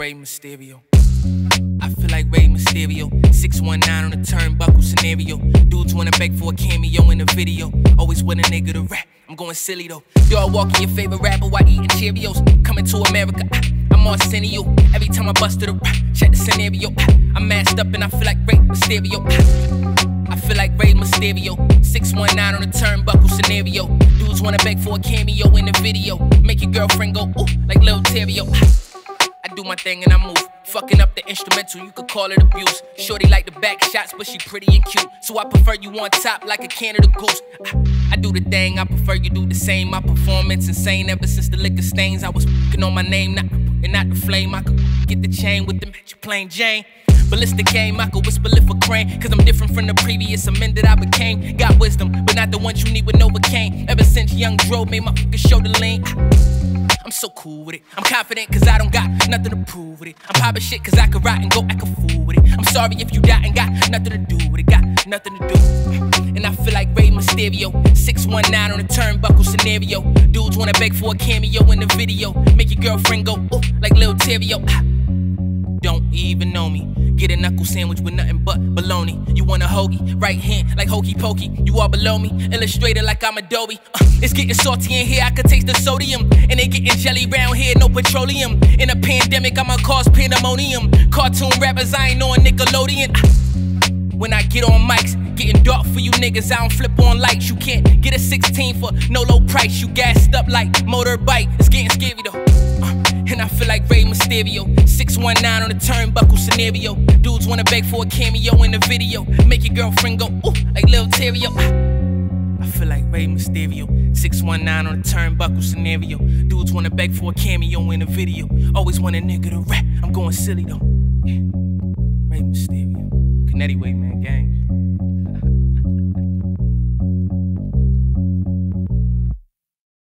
Rey Mysterio. I feel like Rey Mysterio. 619 on the turnbuckle scenario. Dudes wanna beg for a cameo in the video. Always with a nigga to rap. I'm going silly though. Y'all walking your favorite rapper while eating Cheerios. Coming to America, I'm Arsenio. Every time I bust to the rap, check the scenario. I'm masked up and I feel like Rey Mysterio. I feel like Rey Mysterio. 619 on the turnbuckle scenario. Dudes wanna beg for a cameo in the video. Make your girlfriend go ooh like Lil Terrio. I do my thing and I move. Fucking up the instrumental, you could call it abuse. Shorty like the back shots, but she pretty and cute. So I prefer you on top like a Canada goose. I do the thing, I prefer you do the same. My performance insane ever since the liquor stains. I was fucking on my name, not the flame. I could get the chain with the match plain Jane. Ballistic game, I could whisper lift for crane. Cause I'm different from the previous men that I became. Got wisdom, but not the ones you need with Novocaine. Ever since young Dro made my fucking shoulder lean. I'm so cool with it. I'm confident cause I don't got nothing to prove with it. I'm popping shit cause I could ride and go act a fool with it. I'm sorry if you die and got nothing to do with it. Got nothing to do. And I feel like Rey Mysterio. 619 on the turnbuckle scenario. Dudes wanna beg for a cameo in the video. Make your girlfriend go ooh like Lil Terrio. Don't even know me. Get a knuckle sandwich with nothing but bologna. You want a hoagie, right hand like hokey pokey. You all below me, illustrated like I'm Adobe. It's getting salty in here, I could taste the sodium. And they getting jelly round here, no petroleum. In a pandemic, I'ma cause pandemonium. Cartoon rappers, I ain't on Nickelodeon. When I get on mics, getting dark for you niggas, I don't flip on lights. You can't get a 16 for no low price. You gassed up like motorbike, it's getting scary though. And I feel like Rey Mysterio. 619 on the turnbuckle scenario. Dudes wanna beg for a cameo in the video. Make your girlfriend go ooh like Lil Terrio. I feel like Rey Mysterio. 619 on the turnbuckle scenario. Dudes wanna beg for a cameo in the video. Always want a nigga to rap. I'm going silly though. Yeah. Rey Mysterio. Connecticut way, man, gang.